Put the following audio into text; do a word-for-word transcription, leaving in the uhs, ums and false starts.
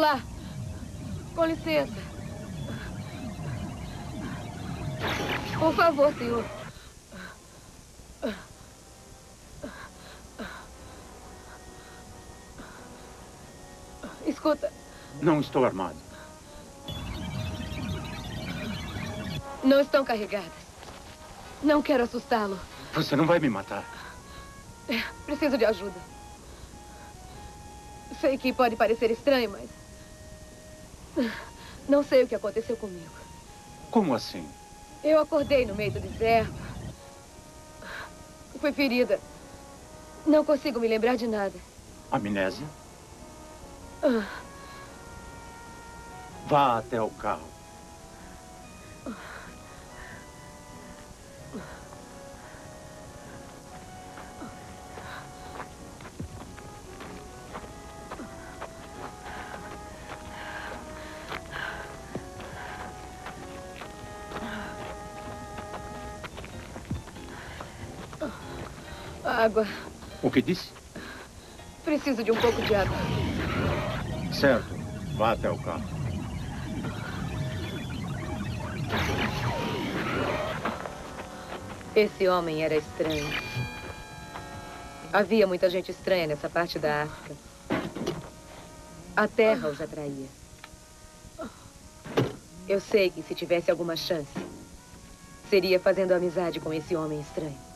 lá. Com licença. Por favor, senhor. Escuta. Não estou armado. Não estão carregadas. Não quero assustá-lo. Você não vai me matar. É, preciso de ajuda. Sei que pode parecer estranho, mas... não sei o que aconteceu comigo. Como assim? Eu acordei no meio do deserto. Fui ferida. Não consigo me lembrar de nada. Amnésia? Ah. Vá até o carro. Água. O que disse? Preciso de um pouco de água. Certo. Vá até o carro. Esse homem era estranho. Havia muita gente estranha nessa parte da África. A terra os atraía. Eu sei que se tivesse alguma chance, seria fazendo amizade com esse homem estranho.